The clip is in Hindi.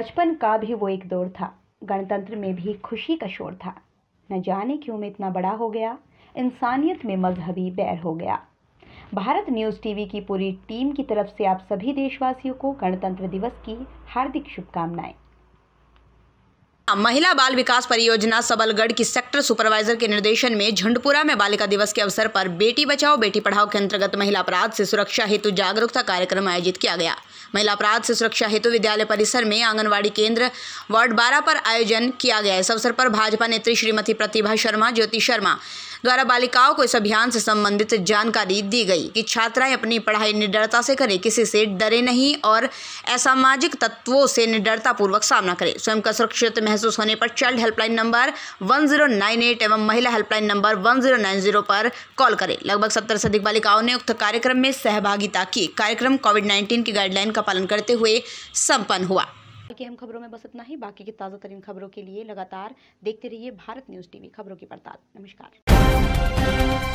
बचपन का भी वो एक दौर था, गणतंत्र में भी खुशी का शोर था। न जाने क्यों मैं इतना बड़ा हो गया, इंसानियत में मजहबी बैर हो गया। भारत न्यूज़ टीवी की पूरी टीम की तरफ से आप सभी देशवासियों को गणतंत्र दिवस की हार्दिक शुभकामनाएं। महिला बाल विकास परियोजना सबलगढ़ की सेक्टर सुपरवाइजर के निर्देशन में झंडपुरा में बालिका दिवस के अवसर पर बेटी बचाओ बेटी पढ़ाओ के अंतर्गत महिला अपराध से सुरक्षा हेतु जागरूकता कार्यक्रम आयोजित किया गया। महिला अपराध से सुरक्षा हेतु विद्यालय परिसर में आंगनवाड़ी केंद्र वार्ड 12 पर आयोजन किया गया। इस अवसर पर भाजपा नेत्री श्रीमती प्रतिभा शर्मा ज्योति शर्मा द्वारा बालिकाओं को इस अभियान से संबंधित जानकारी दी गई कि छात्राएं अपनी पढ़ाई निडरता से करें, किसी से डरे नहीं और असामाजिक तत्वों से निडरता पूर्वक सामना करें। स्वयं का सुरक्षित महसूस होने पर चाइल्ड हेल्पलाइन नंबर 1098 एवं महिला हेल्पलाइन नंबर 1090 पर कॉल करें। लगभग 70 से अधिक बालिकाओं ने उक्त कार्यक्रम में सहभागिता की। कार्यक्रम कोविड-19 की गाइडलाइन का पालन करते हुए संपन्न हुआ। की अहम खबरों में बस इतना ही। बाकी की ताज़ा तरीन खबरों के लिए लगातार देखते रहिए भारत न्यूज़ टीवी, खबरों की पड़ताल। नमस्कार।